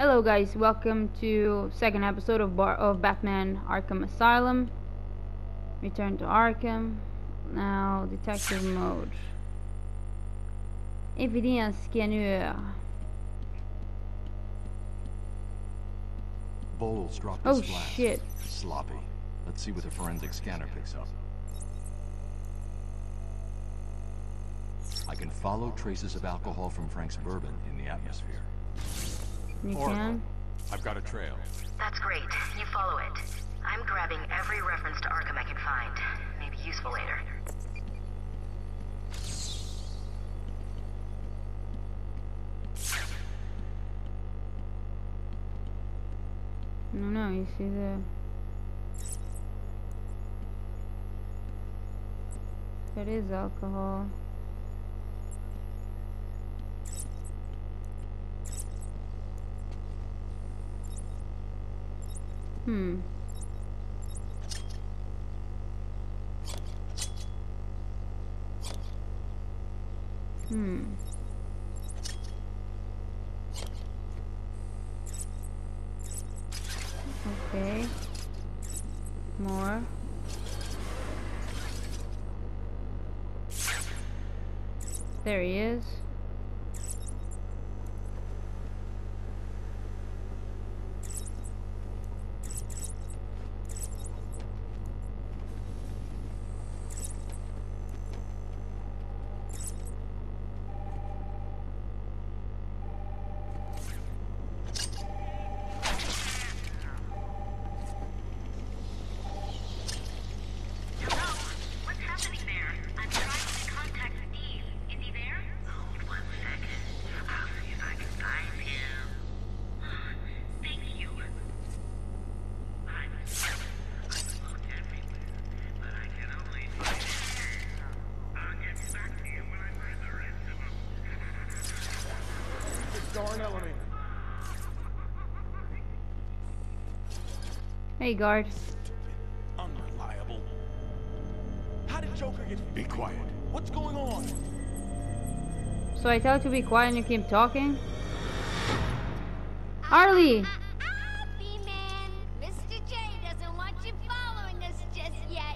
Hello guys, welcome to second episode of Batman Arkham Asylum. Return to Arkham. Now detective mode. Evidence scanner. Bowles dropped Oh his flask. shit. Sloppy. Let's see what the forensic scanner picks up. I can follow traces of alcohol from Frank's bourbon in the atmosphere. You can? I've got a trail. That's great. You follow it. I'm grabbing every reference to Arkham I can find. Maybe useful later. No, you see that is alcohol. Hmm. Okay. More. There he is. Hey, guard. Unreliable. How did Joker get... Be quiet. What's going on? So I tell you to be quiet and you keep talking? Harley! B-Man, Mr. J doesn't want you following us just yet.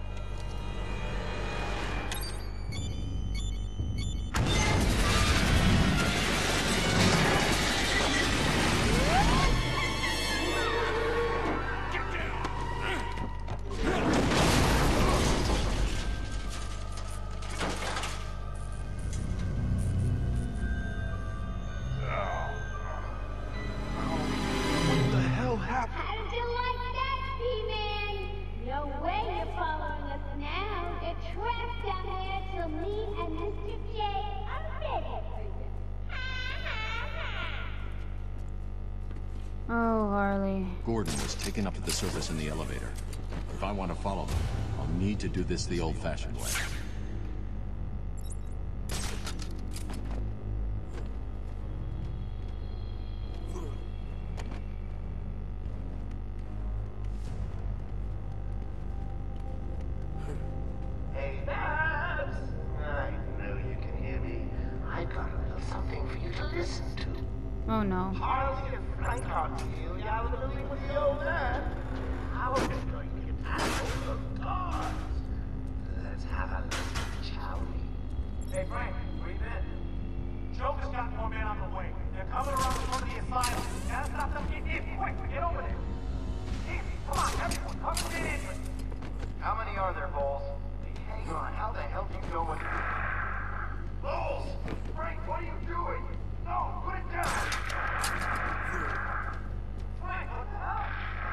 Oh, Harley. Gordon was taken up to the surface in the elevator. If I want to follow them, I'll need to do this the old-fashioned way. Hey, Babs! I know you can hear me. I've got a little something for you to listen to. Oh no. Harley and Frank aren't really out of the building with the old man. I was just going to get out of the guards. Let's have a listen, shall we? Hey, Frank, breathe in. Joker's got more men on the way. They're coming around the front of the asylum. Gotta stop them. Get in, quick, get over there. Easy, come on, everyone, come and get in. How many are there, Bowles? Hang on, how the hell do you know what... Bowles! Frank, what are you doing? No, put it down! Frank, what the hell?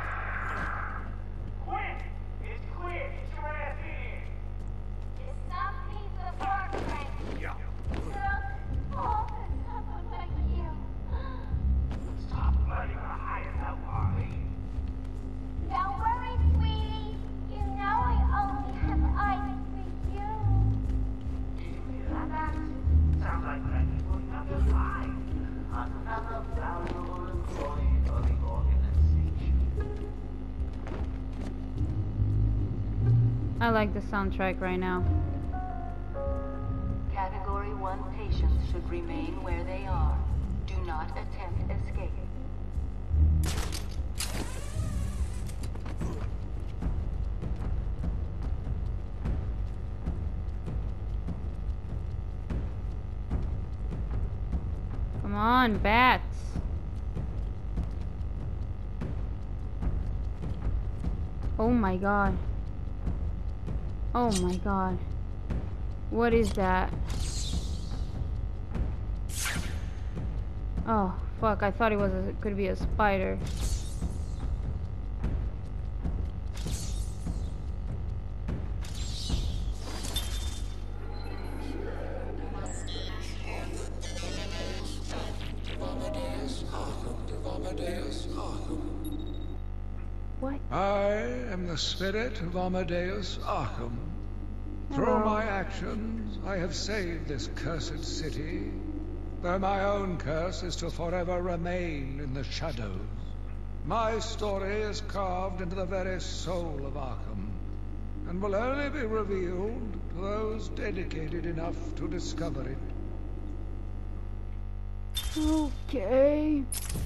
Quick! It's clear! Get your ass in! It's not piece of work, Frank. Yeah. Oh, someone like you. Stop letting her hide that Harley. Don't worry, sweetie. You know I only have eyes for you. Did you hear that? Sounds like Frankie's putting up his line. Another valuable employee of the organization. I like the soundtrack right now. Category 1 patients should remain where they are. Do not attempt escape. on, bats. Oh my god. Oh my god. What is that? Oh, fuck. I thought it could be a spider. What? I am the spirit of Amadeus Arkham. Through Hello. my actions, I have saved this cursed city, though my own curse is to forever remain in the shadows. My story is carved into the very soul of Arkham, and will only be revealed to those dedicated enough to discover it. Okay.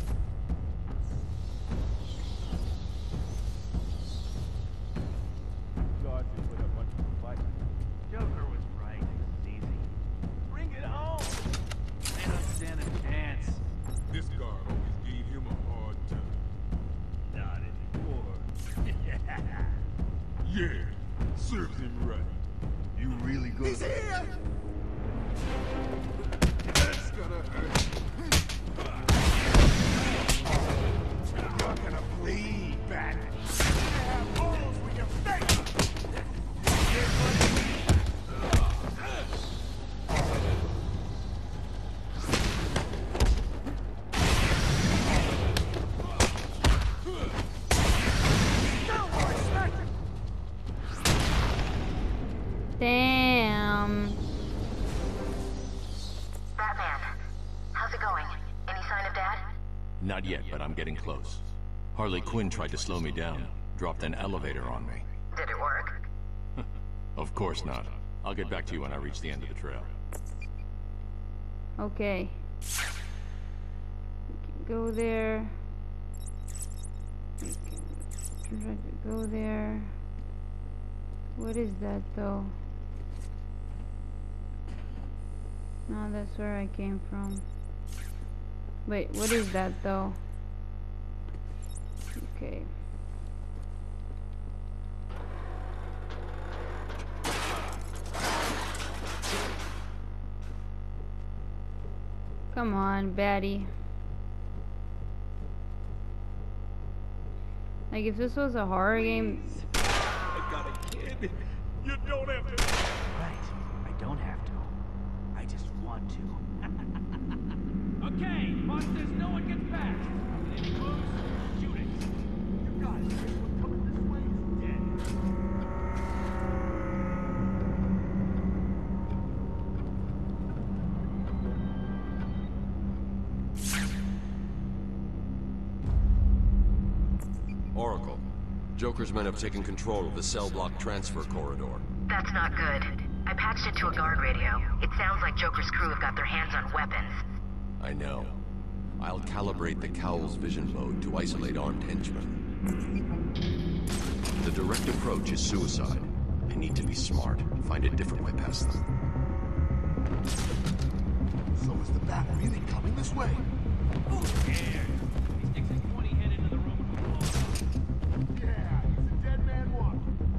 Guards who put up much of a fight. Joker was right. It's easy. Bring it on! They don't stand a chance. This guard always gave him a hard time. Not anymore. Yeah, serves him right. You really good? He's here! That's gonna hurt. You're gonna bleed, Bat. You have holes with your face! Damn. Batman, how's it going? Any sign of Dad? Not yet, but I'm getting close. Harley Quinn tried to slow me down, dropped an elevator on me. Did it work? Of course not. I'll get back to you when I reach the end of the trail. Okay. We can go there. We can try to go there. What is that though? No, that's where I came from. Wait, what is that though? Okay. Come on, baddie. Like, if this was a horror game, I got a kid. You don't have to. Right. I don't have to. I just want to. Okay, monsters, no one gets past. Any moves? Shoot it. You got it. Anyone coming this way is dead. Oracle, Joker's men have taken control of the cell block transfer corridor. That's not good. I patched it to a guard radio. It sounds like Joker's crew have got their hands on weapons. I know. I'll calibrate the Cowl's vision mode to isolate armed henchmen. The direct approach is suicide. I need to be smart, find a different way past them. So is the bat really coming this way? Who cares? He sticks his pointy head into the room and blows up. Yeah, he's a dead man walking.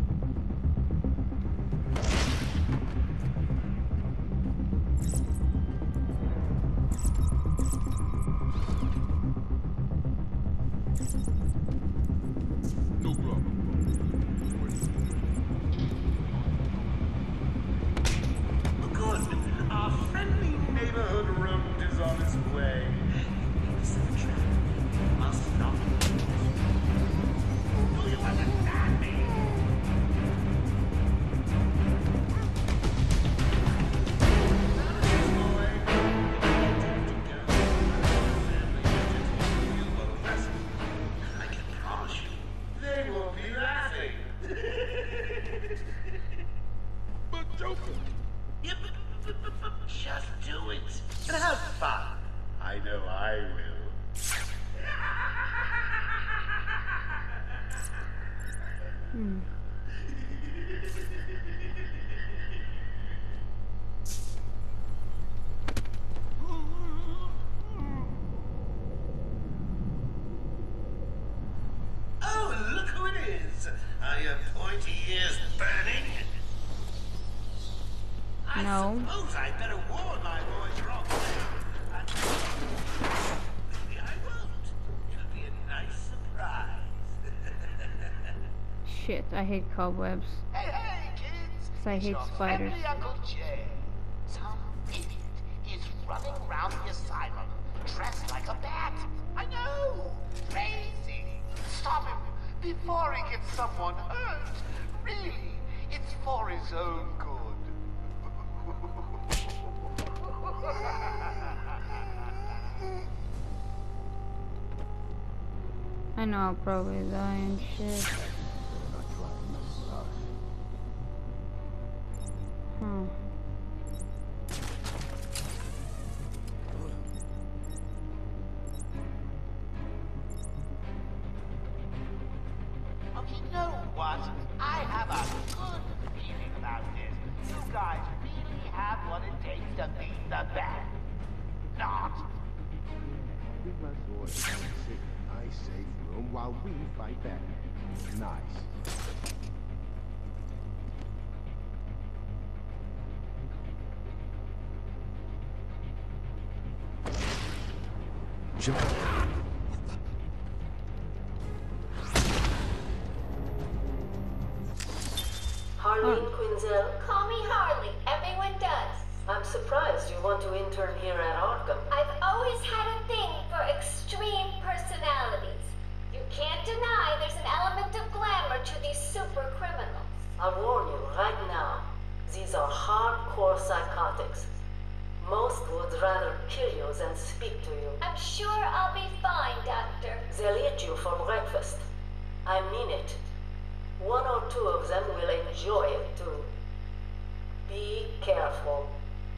No problem. Good. Our friendly neighborhood rodent is on its way. Must not. Do you understand me? I can promise you, they won't be laughing. But Joker, Yep, just do it and have fun. I know I will. Are your pointy ears burning? No. I suppose I'd better warn my boys you're on the way. Maybe I won't. It'll be a nice surprise. Shit, I hate cobwebs. Hey, hey, kids! 'Cause I hate Your spiders. friendly Uncle Jay. Some idiot is running around the asylum dressed like a bat. I know! Crazy! Stop him before he gets someone hurt. Really, it's for his own good. I know I'll probably die and shit. Hmm. Oh, you know what? I have a good feeling about this. You guys really have what it takes to beat the bat. Not. We must all sit in a nice, safe room while we fight back. Nice. Jump. Harleen Quinzel? Call me Harley. Everyone does. I'm surprised you want to intern here at Arkham. I've always had a thing for extreme personalities. You can't deny there's an element of glamour to these super criminals. I'll warn you right now. These are hardcore psychotics. Most would rather kill you than speak to you. I'm sure I'll be fine, Doctor. They'll eat you for breakfast. I mean it. One or two of them will enjoy it too. Be careful.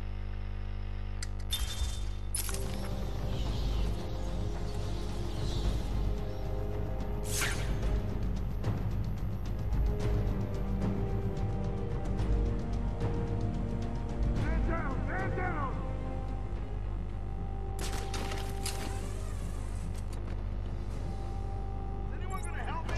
Man down! Man down! Is anyone gonna help me?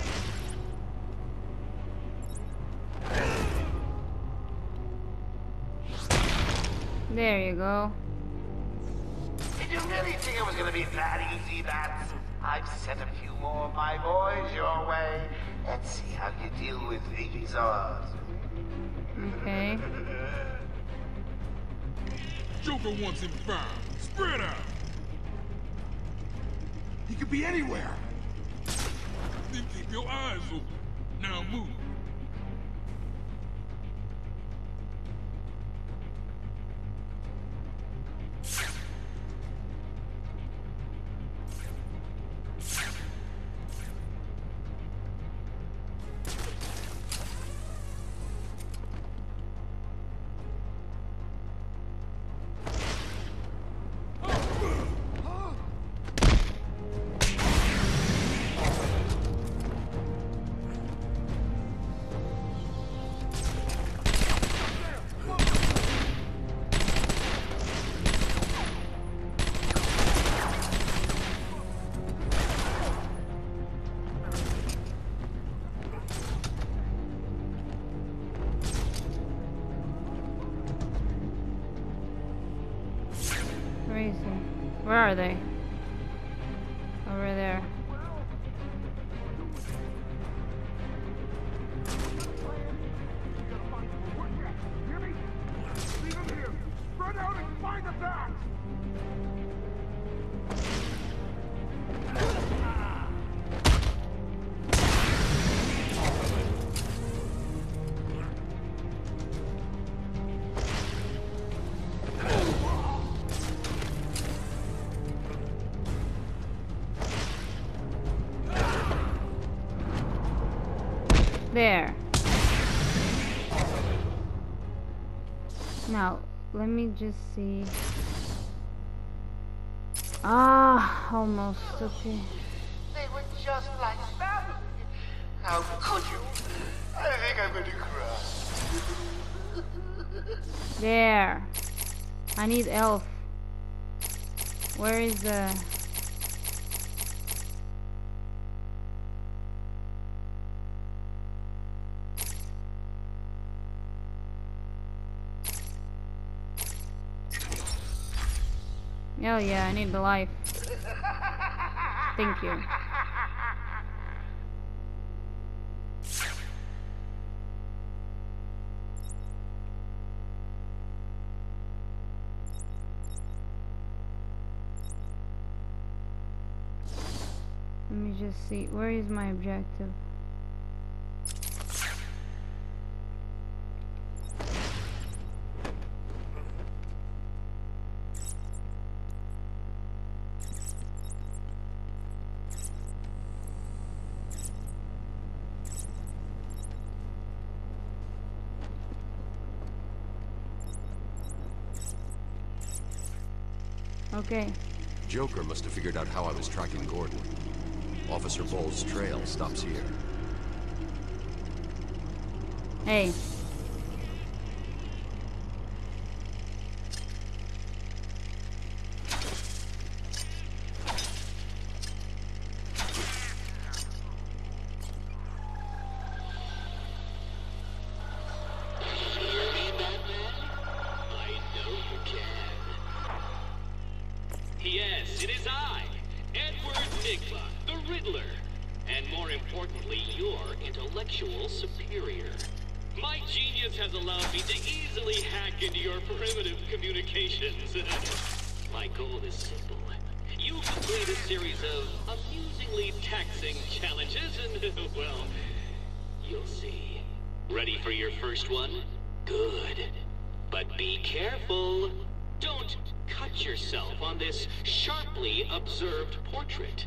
There you go. Did you really think it was gonna be that easy, Bats? I've sent a few more of my boys your way. Let's see how you deal with these odds. Okay. Joker wants him found. Spread out. He could be anywhere. Then keep your eyes open. Now move. Crazy. Where are they? Over there. Hear me? Leave him here. Spread out and find the bats. There. Now, let me just see. Ah, almost. Okay. They were just like family. How could you? I think I'm going to cry. There. I need elf. Where is the... Hell yeah, I need the life. Thank you. Let me just see, where is my objective? Okay. Joker must have figured out how I was tracking Gordon. Officer Bowles' trail stops here. Hey. Yes, it is I, Edward Nigma, the Riddler, and more importantly, your intellectual superior. My genius has allowed me to easily hack into your primitive communications. My goal is simple. You complete a series of amusingly taxing challenges, and, well, you'll see. Ready for your first one? Good. But be careful. Don't cut yourself on this sharply observed portrait.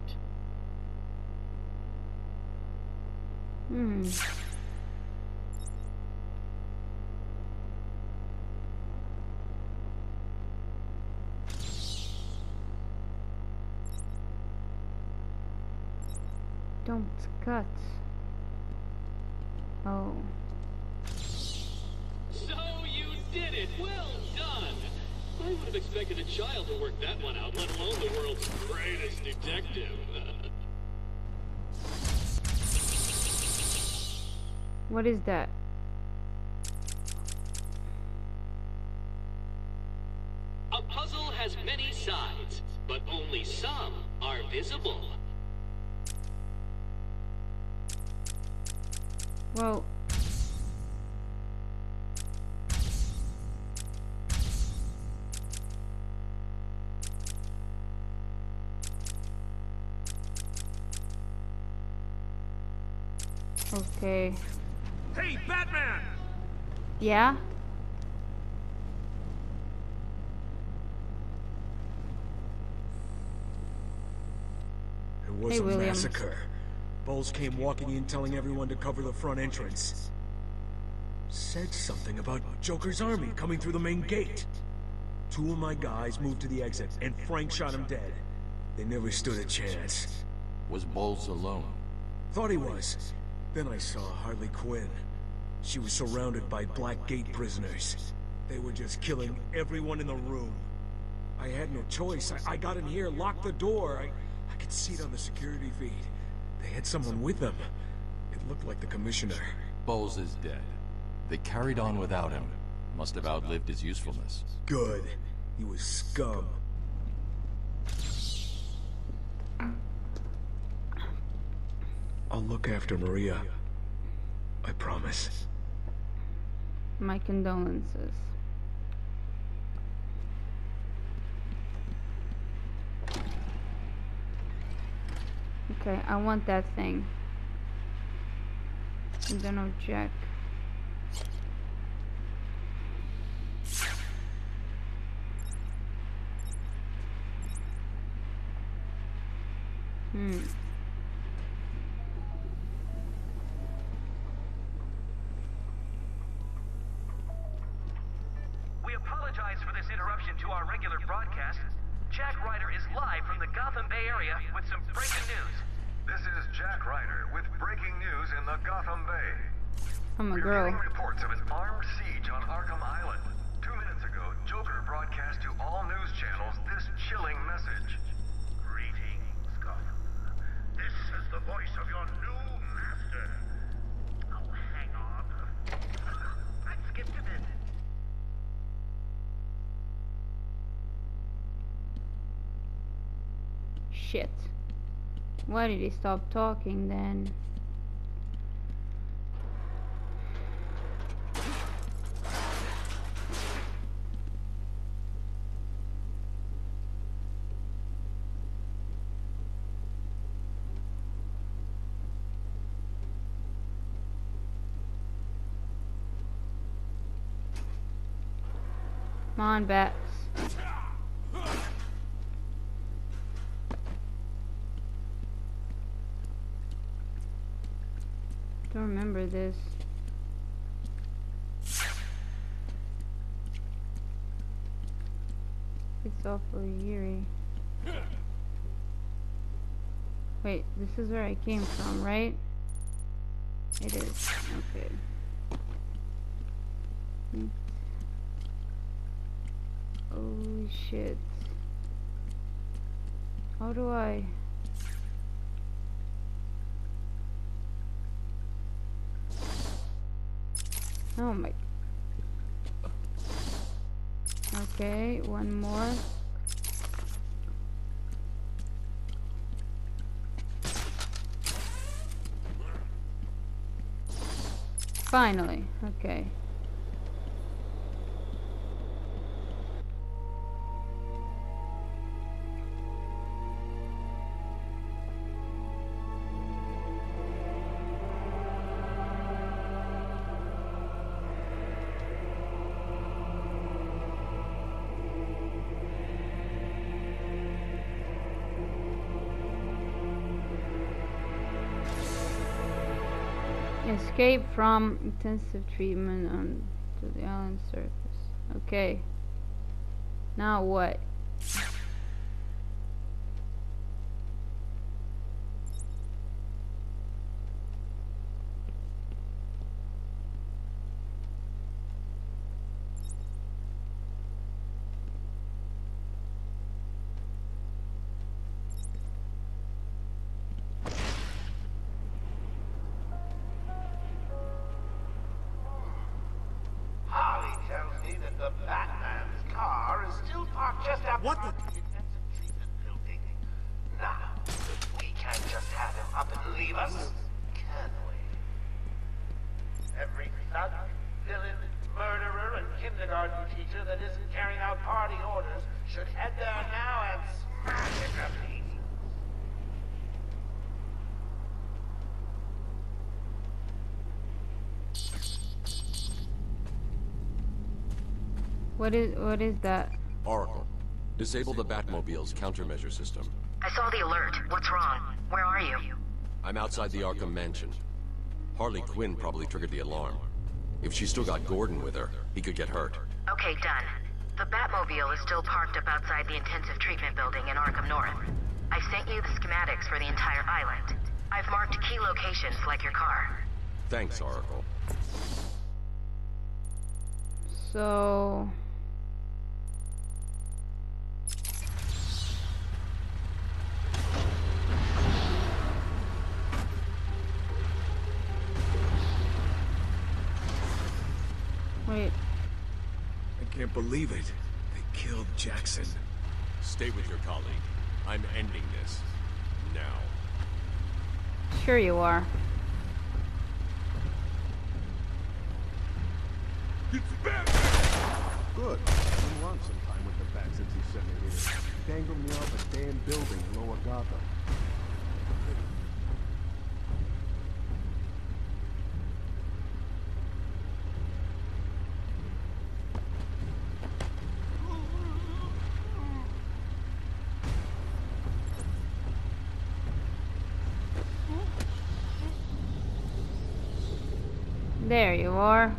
Don't cut. Oh. So you did it! Well done! I would have expected a child to work that one out, let alone the world's greatest detective. What is that? A puzzle has many sides, but only some are visible. Well, okay. Hey, Batman! Yeah? It was Hey, a William. massacre. Bowles came walking in telling everyone to cover the front entrance. Said something about Joker's army coming through the main gate. 2 of my guys moved to the exit, and Frank shot him dead. They never stood a chance. Was Bowles alone? Thought he was. Then I saw Harley Quinn. She was surrounded by Black Gate prisoners. They were just killing everyone in the room. I had no choice. I got in here, locked the door. I could see it on the security feed. They had someone with them. It looked like the commissioner. Bowles is dead. They carried on without him. Must have outlived his usefulness. Good. He was scum. I'll look after Maria. I promise. My condolences. Okay, I want that thing. And then I'll check. We apologize for this interruption to our regular broadcast. Jack Ryder is live from the Gotham Bay area with some breaking news. This is Jack Ryder with breaking news in the Gotham Bay. I'm a We're girl. getting reports of an armed siege on Arkham Island. 2 minutes ago, Joker broadcast to all news channels this chilling message. Greetings, Gotham. This is the voice of your new master. Oh, hang on. I skipped a bit. shit. Why did he stop talking then? Come on, bats. Don't remember this. It's awfully eerie. Wait, this is where I came from, right? It is. Okay. Holy shit. How do I... Oh my... Okay, one more. Finally, okay. Escape from intensive treatment on to the island surface. Okay. Now what? Harley tells me that the Batman's car is still parked just outside What the? the intensive treatment building. Now, we can't just have him up and leave us, can we? Every thug, villain, murderer, and kindergarten teacher that isn't carrying out party orders should head there now and smash it to pieces. What is that? Oracle, disable the Batmobile's countermeasure system. I saw the alert. What's wrong? Where are you? I'm outside the Arkham Mansion. Harley Quinn probably triggered the alarm. If she's still got Gordon with her, he could get hurt. Okay, done. The Batmobile is still parked up outside the intensive treatment building in Arkham North. I've sent you the schematics for the entire island. I've marked key locations like your car. Thanks, Oracle. So... Wait. I can't believe it. They killed Jackson. Stay with your colleague. I'm ending this. Now. Sure you are. It's Batman! Good. Been want some time with the bat since he sent me here. Dangled me off a damn building in Lower Gotham. There you are.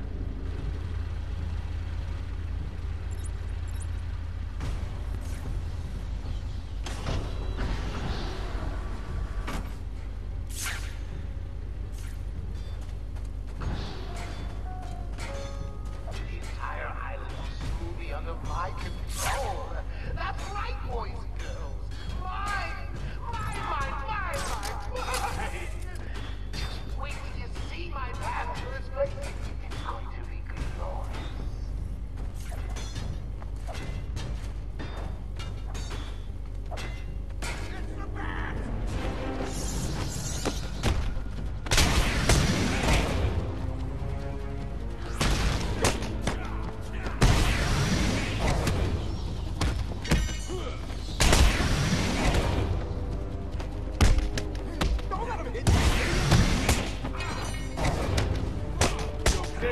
The entire island will soon be under my control. That's right, boys and girls. Mine! Just wait till you see my path to this place. It's going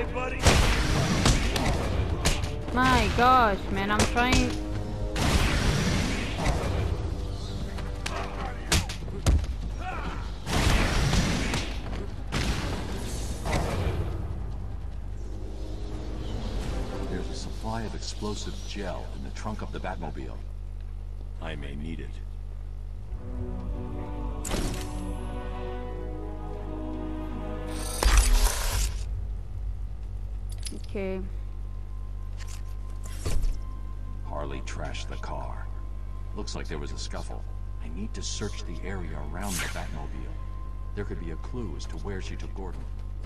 okay, buddy? My gosh, man, I'm trying. There's a supply of explosive gel in the trunk of the Batmobile. I may need it. Okay. Harley trashed the car. Looks like there was a scuffle. I need to search the area around the Batmobile. There could be a clue as to where she took Gordon.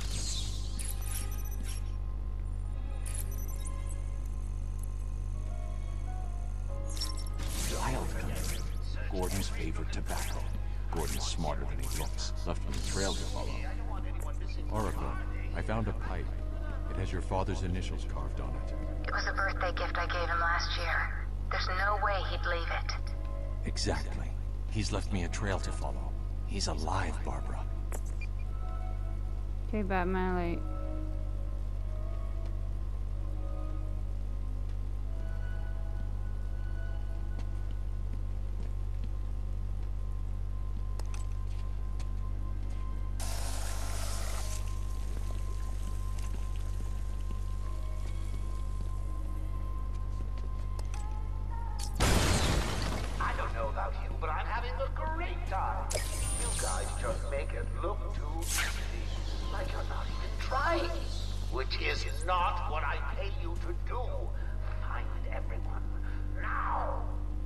Wild country. Gordon's favorite tobacco. Gordon's smarter than he looks. Left him a trail to follow. Oracle, I found a pipe. It has your father's initials carved on it. It was a birthday gift I gave him last year. There's no way he'd leave it. Exactly. He's left me a trail to follow. He's alive, Barbara. Okay, Batman, like. I don't know about you, but I'm having a great time. You guys just make it look too easy. Like you're not even trying. Which is not what I pay you to do. Find everyone now.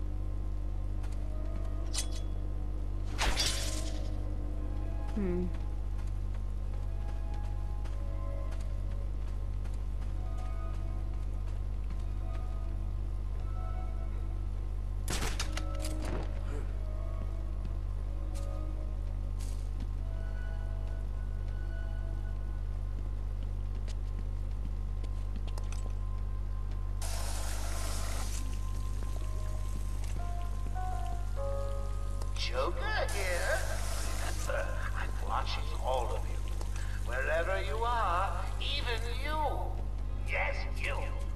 Joker here. Remember, I'm watching all of you. Wherever you are, even you. Yes, you.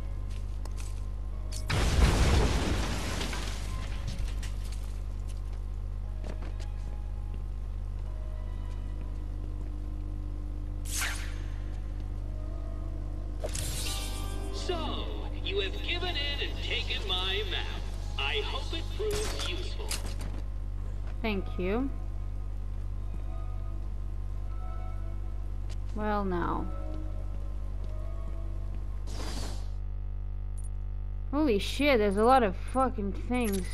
So, you have given in and taken my map. I hope it proves useful. Thank you. Well, now. Holy shit, there's a lot of fucking things.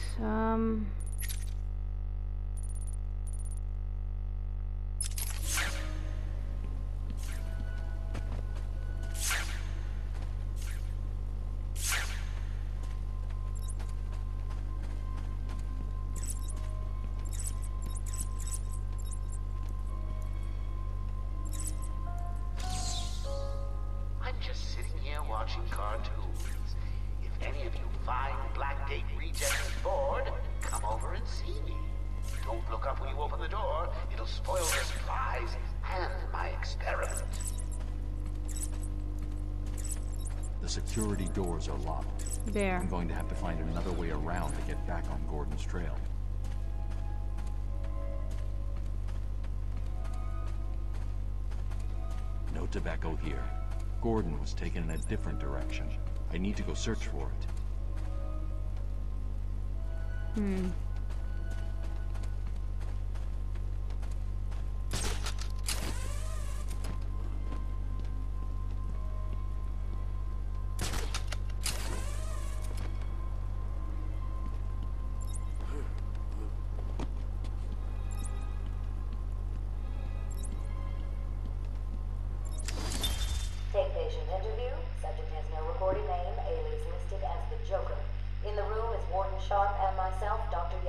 I'm just sitting here watching cartoons. If any of you find Blackgate Regen's board, come over and see me. Don't look up when you open the door. It'll spoil the surprise and my experiment. The security doors are locked. There. I'm going to have to find another way around to get back on Gordon's trail. No tobacco here. Gordon was taken in a different direction. I need to go search for it. Take patient interview. Subject has no recorded name. Alias listed as the Joker. In the room is Warden Sharp and myself, Dr.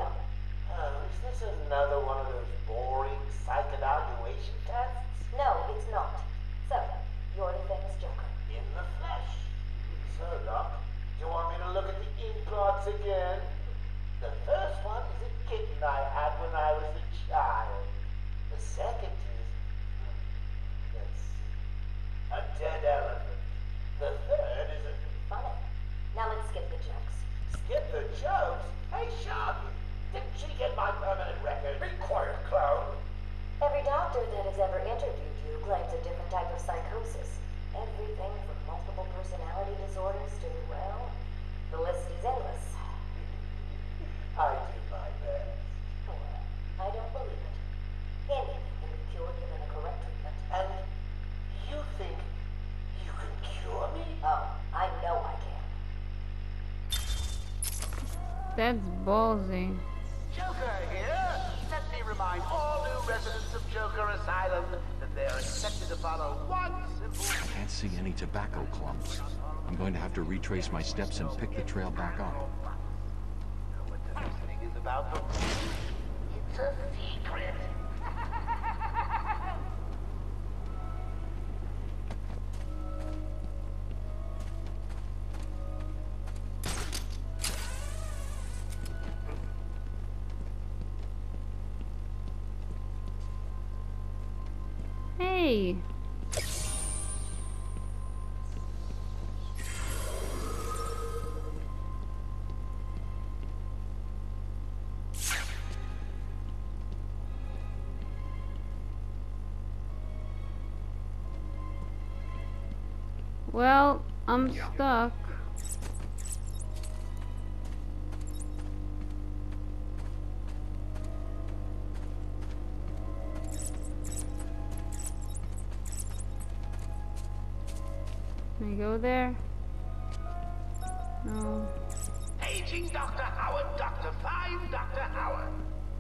type of psychosis. Everything from multiple personality disorders to, well, the list is endless. I did my best. Well, I don't believe it. Anything can be cured given the correct treatment. And you think you can cure me? Oh, I know I can. That's ballsy. Joker here. Let me remind all new residents of Joker Asylum that they are expected to follow one simple... I can't see any tobacco clumps. I'm going to have to retrace my steps and pick the trail back up. Know what the next thing is about, though? It's a secret. Hey. Well, I'm stuck. Can I go there? No. Paging Dr. Howard, Dr. 5, Dr. Howard.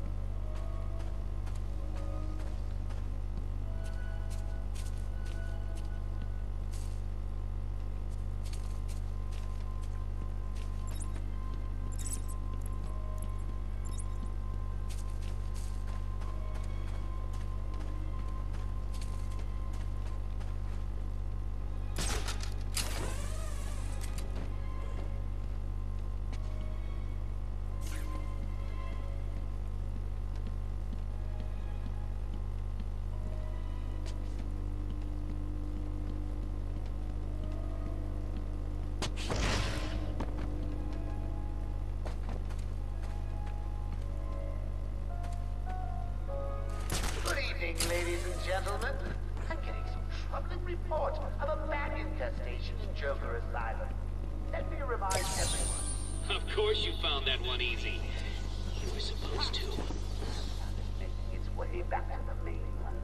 Ladies and gentlemen, I'm getting some troubling reports of a bat infestation in Joker Asylum. Let me remind everyone. Of course you found that one easy. You were supposed to. Making its way back to the mainland.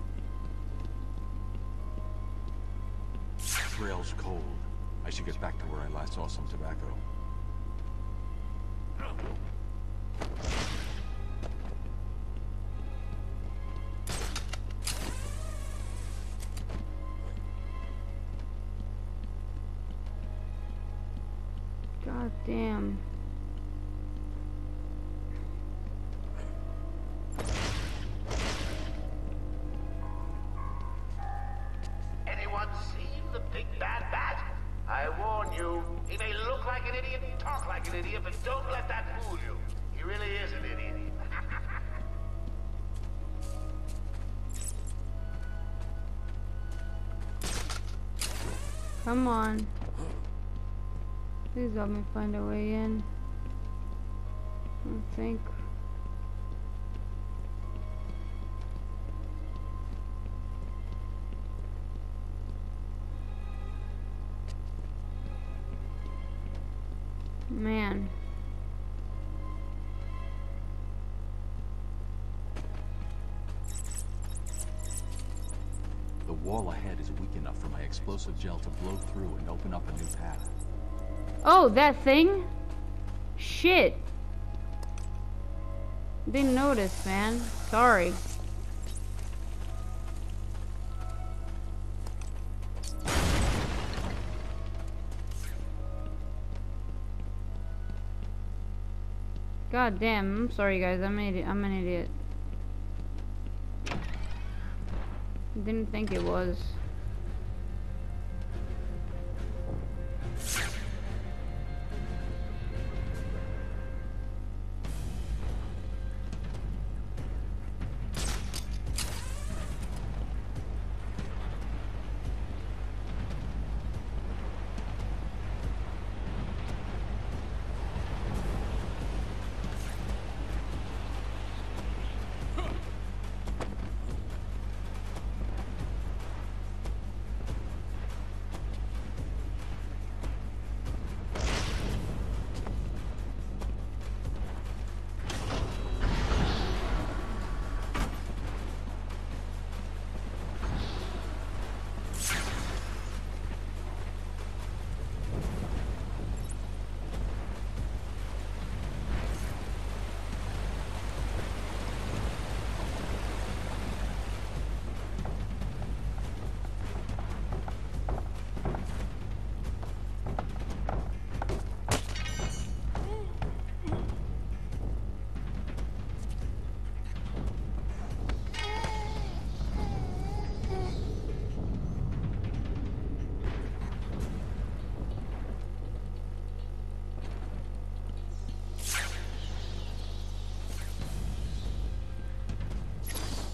Trail's cold. I should get back to where I last saw some tobacco. God damn. Anyone seen the big bad bat? I warn you, he may look like an idiot and talk like an idiot, but don't let that fool you. He really is an idiot. Come on. Please help me find a way in. I think. Man. The wall ahead is weak enough for my explosive gel to blow through and open up a new path. Oh, that thing? Shit. Didn't notice, man. Sorry. God damn, I'm sorry guys, I'm an idiot. Didn't think it was.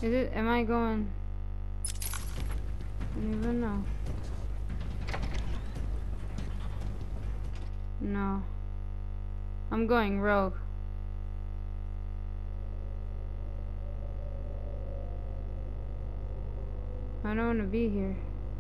Is it? Am I going? I don't even know. No. I'm going rogue. I don't want to be here.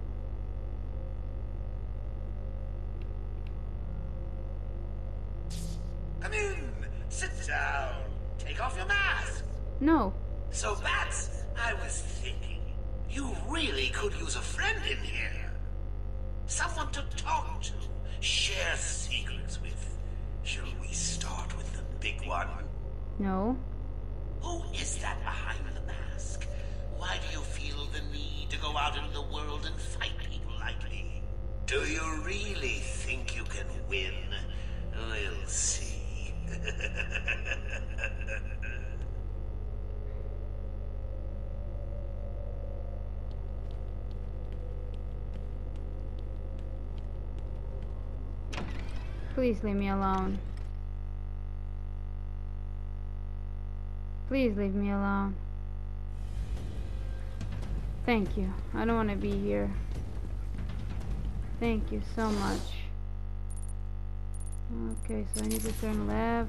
Come in. Sit down. Take off your mask. No. So, Bats, I was thinking, you really could use a friend in here. Someone to talk to, share secrets with. Shall we start with the big one? No. Who is that behind the mask? Why do you feel the need to go out into the world and fight people like me? Do you really think you can win? We'll see. Please leave me alone. Please leave me alone. Thank you. I don't want to be here. Thank you so much. Okay, so I need to turn left.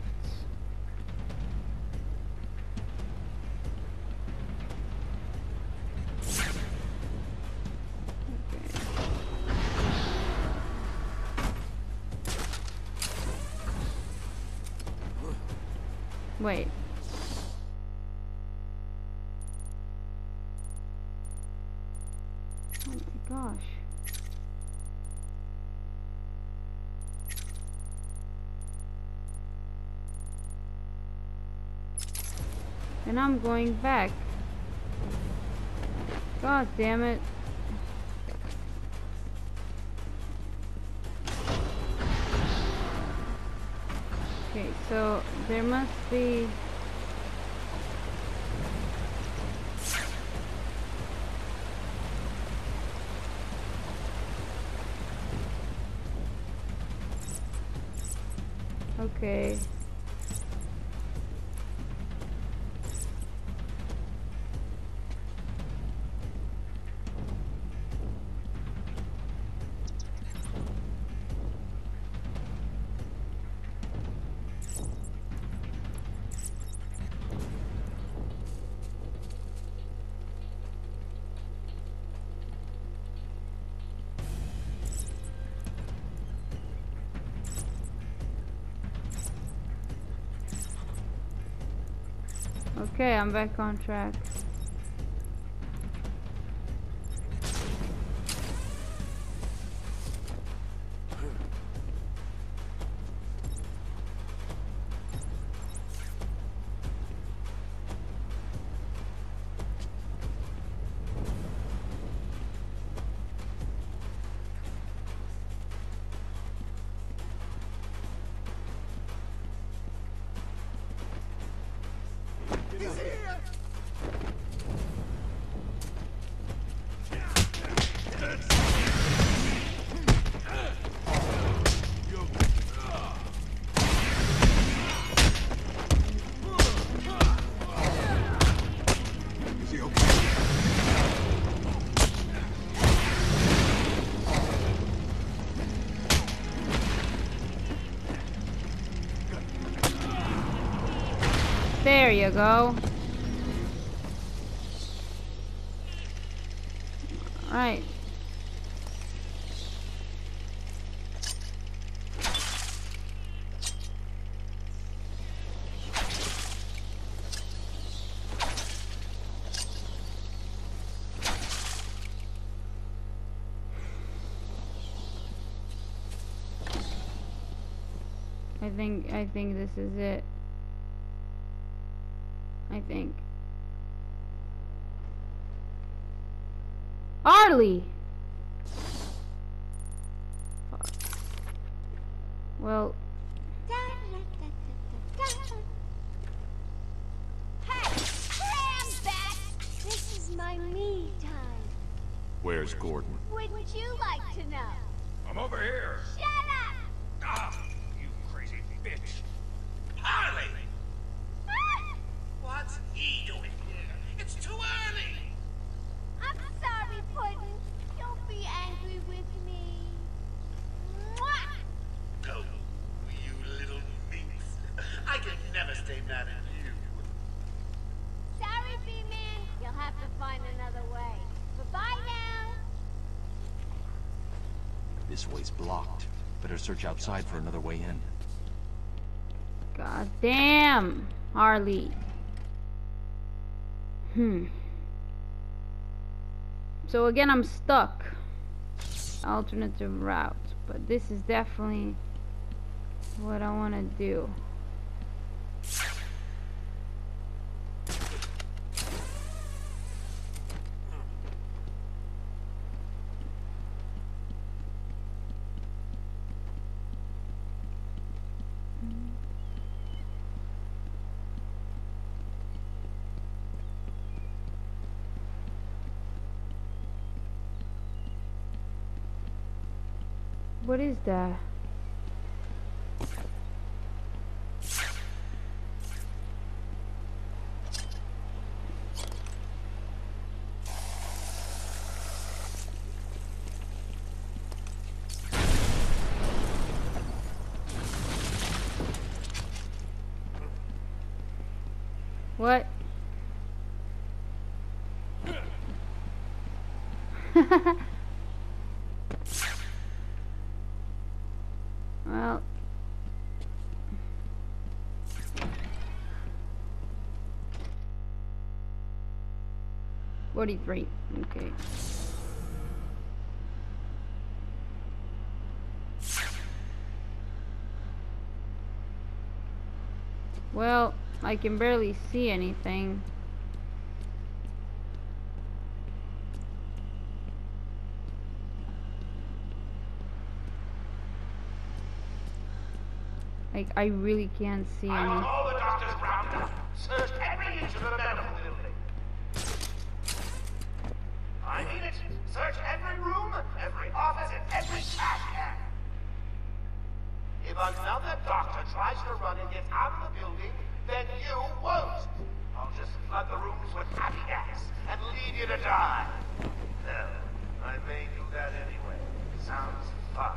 Wait. Oh my gosh. And I'm going back. God damn it. Okay, so there must be... Okay. Okay, I'm back on track. There you go. Alright. I think this is it. I think. Arlie! Fuck. Well. Hey! Cram back! This is my me time. Where's Gordon? Wouldn't you like to know? I'm over here. Shut up! Ah, you crazy bitch. Harley! What's he doing here? It's too early! This way's blocked. Better search outside for another way in. God damn, Harley. So again, I'm stuck. Alternative route, but this is definitely what I want to do. What is that? What? Well, 43. Okay. Well, I can barely see anything. Like, I really can't see I want any. all the doctors rounded up. Search every inch of the medical building. I mean it. Search every room, every office, and every trash can. If another doctor tries to run and get out of the building, then you won't. I'll just flood the rooms with happy gas and leave you to die. Hell, I may do that anyway. Sounds fun.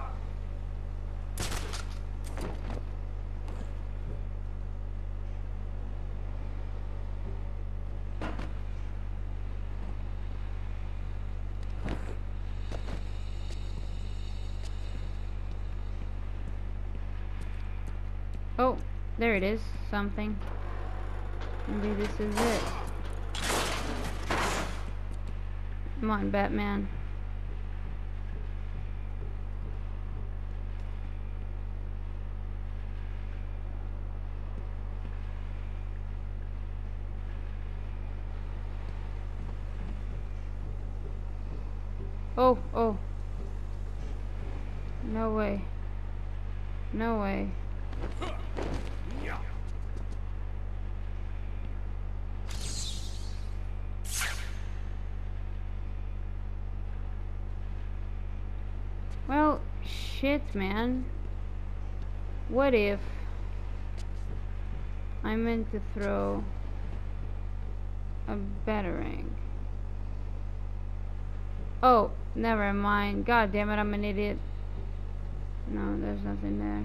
Oh, there it is. Something. Maybe this is it. Come on, Batman. Oh, oh. No way. No way. Well, shit, man. What if I meant to throw a batarang? Oh, never mind. God damn it, I'm an idiot. No, there's nothing there.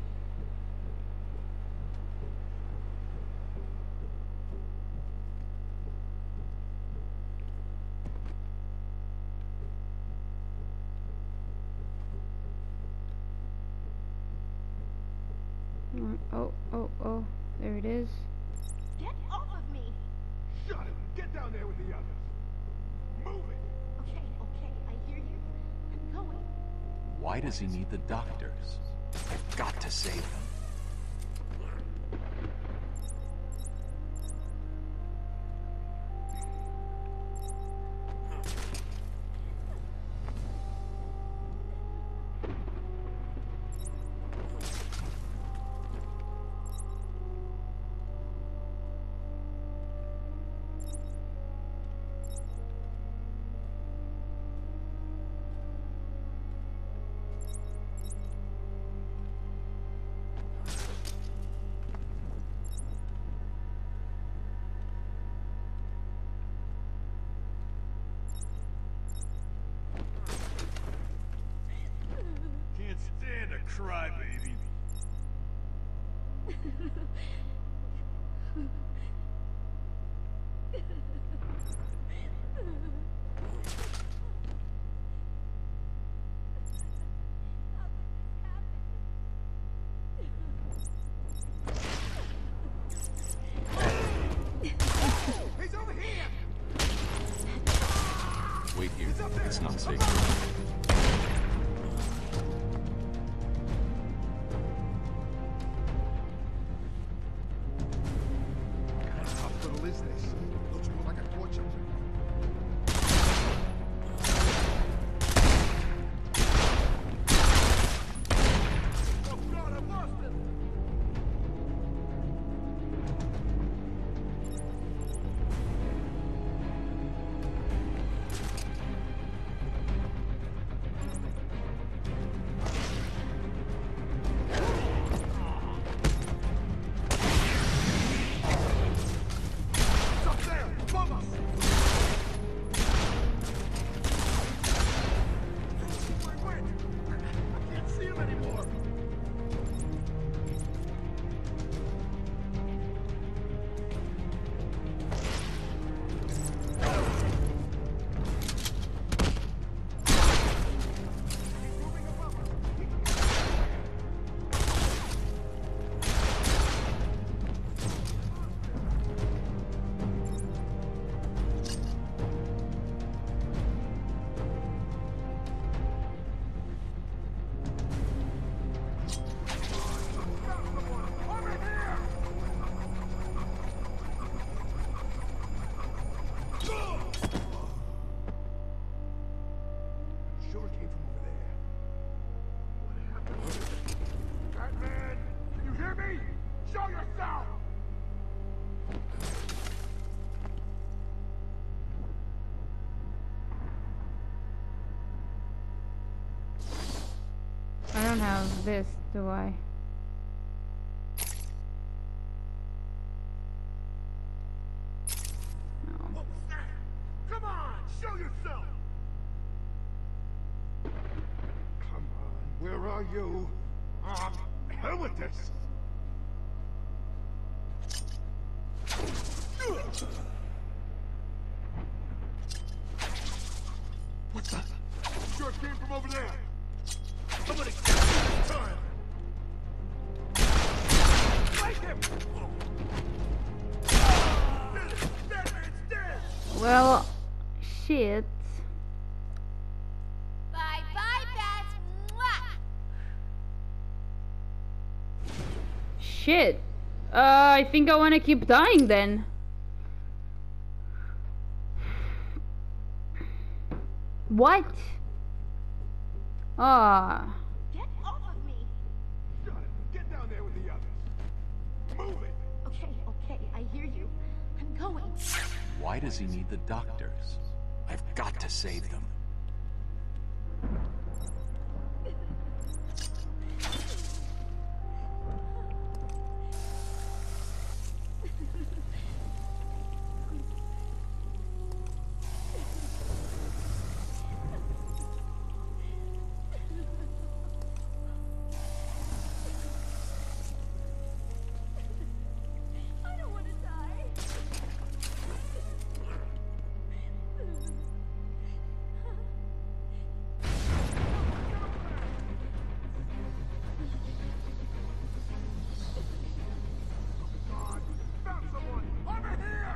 Oh, oh, oh, there it is. Get off of me! Shut it! Get down there with the others! Move it! Okay, okay, I hear you. I'm going. Why does he need the doctors? I've got to save them. Can't stand a crybaby. Wait here. It's not safe. What kind of hospital is this? Looks more like a torture. Oh God, I've lost it! It's up there! Above us! Wait! I can't see him anymore! Sure it came from over there. What happened? Batman! Can you hear me? Show yourself! I don't have this, do I? No. What was that? Come on! Show yourself! Come on, where are you? Hell with this! What the? Sure it came from over there! I'm gonna get you this time! Fight him! That man's dead! Well, shit. Bye bye, bats. Mwah! Shit. I think I want to keep dying then. What? Ah. Get off of me. Got it. Get down there with the others. Move it! Okay, I hear you. I'm going. Why does he need the doctors? I've got to save them. I don't want to die. God! Found someone! Over here!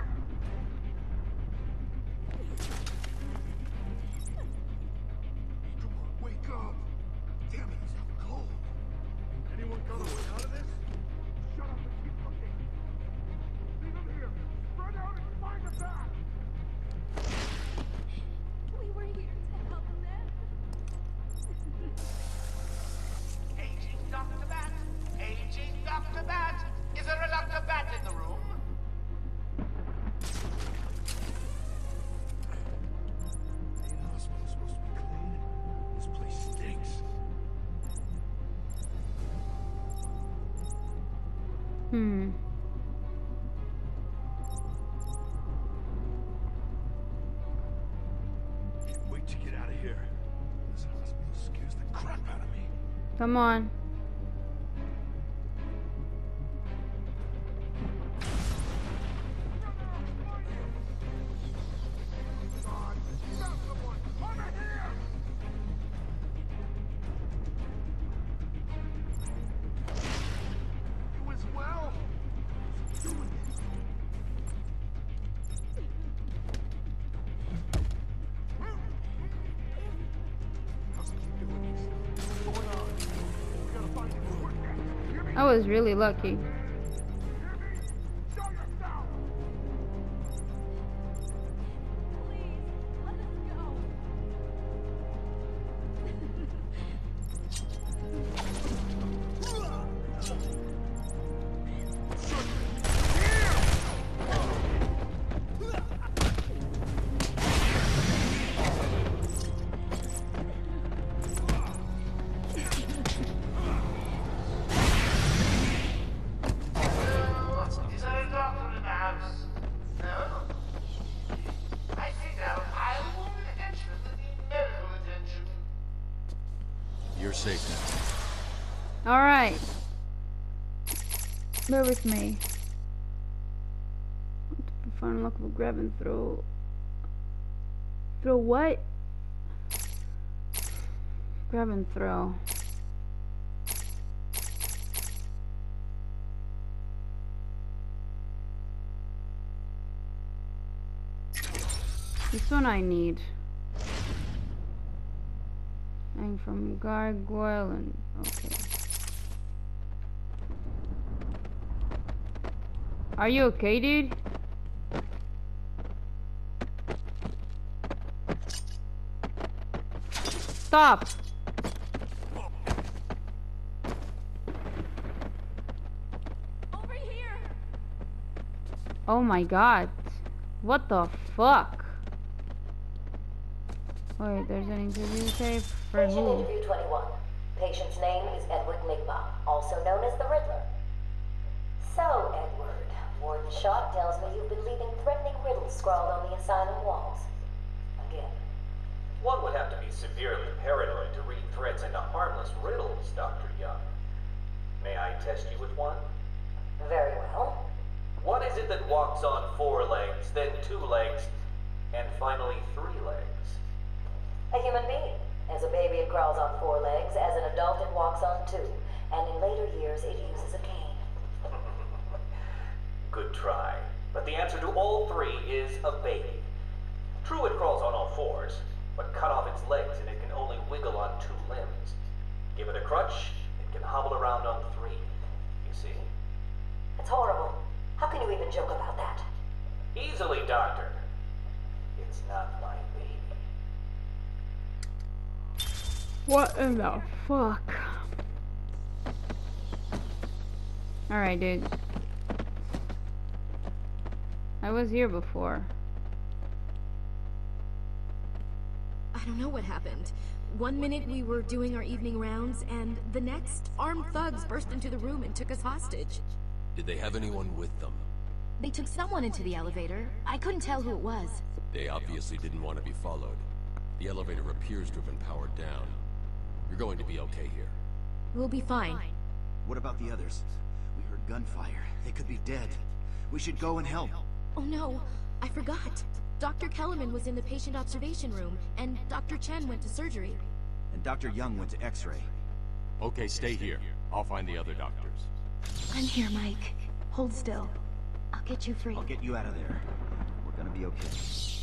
Come on, wake up! Damn it, he's out cold. Anyone got a way out of this? Shut up and keep looking. Leave him here. Spread out and find the back. We were here to help them. Aging Dr. Bat? Aging Dr. Bat? Is there a Dr. Bat in the room? The hospital's supposed to be clean. This place stinks. Hmm. Can't wait to get out of here. This hospital scares the crap out of me. Come on. God! Found someone! Over here! You as well? What's he doing? I was really lucky. Is there a doctor in the house? No? I think I will be interested in medical attention. You're safe now. Alright. Bear with me. Find unlockable, grab and throw. Throw what? Grab and throw. This one I need. Hang from gargoyle and okay. Are you okay, dude? Stop! Over here. Oh my god. What the fuck? Wait, there's an interview tape for Patient who? interview 21. Patient's name is Edward Nigma, also known as the Riddler. So, Edward, Warden Sharp tells me you've been leaving threatening riddles scrawled on the asylum walls. Again. One would have to be severely paranoid to read threats into harmless riddles, Dr. Young. May I test you with one? Very well. What is it that walks on 4 legs, then 2 legs, and finally 3 legs? A human being. As a baby, it crawls on 4 legs. As an adult, it walks on 2. And in later years, it uses a cane. Good try. But the answer to all 3 is a baby. True, it crawls on all 4s, but cut off its legs and it can only wiggle on 2 limbs. Give it a crutch, it can hobble around on 3. You see? It's horrible. How can you even joke about that? Easily, Doctor. It's not my baby. What in the fuck? Alright, dude. I was here before. I don't know what happened. One minute we were doing our evening rounds, and the next, armed thugs burst into the room and took us hostage. Did they have anyone with them? They took someone into the elevator. I couldn't tell who it was. They obviously didn't want to be followed. The elevator appears to have been powered down. You're going to be okay here. We'll be fine. What about the others? We heard gunfire. They could be dead. We should go and help. Oh no, I forgot. Dr. Kellerman was in the patient observation room, and Dr. Chen went to surgery. And Dr. Young went to X-ray. Okay, stay here. I'll find the other doctors. I'm here, Mike. Hold still. I'll get you free. I'll get you out of there. We're gonna be okay.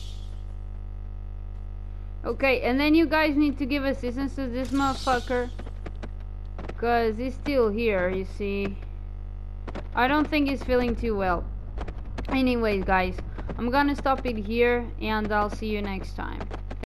Okay, and then you guys need to give assistance to this motherfucker. Because he's still here, you see. I don't think he's feeling too well. Anyways, guys, I'm gonna stop it here, and I'll see you next time.